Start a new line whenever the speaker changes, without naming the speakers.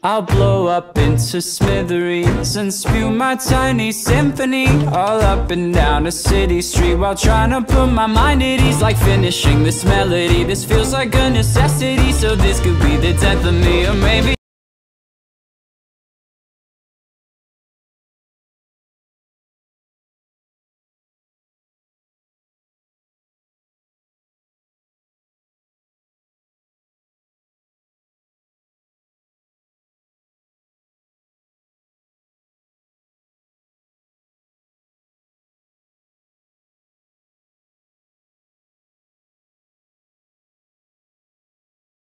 I'll blow up into smithereens and spew my tiny symphony all up and down a city street, while trying to put my mind at ease. Like finishing this melody, this feels like a necessity. So this could be the death of me, or maybe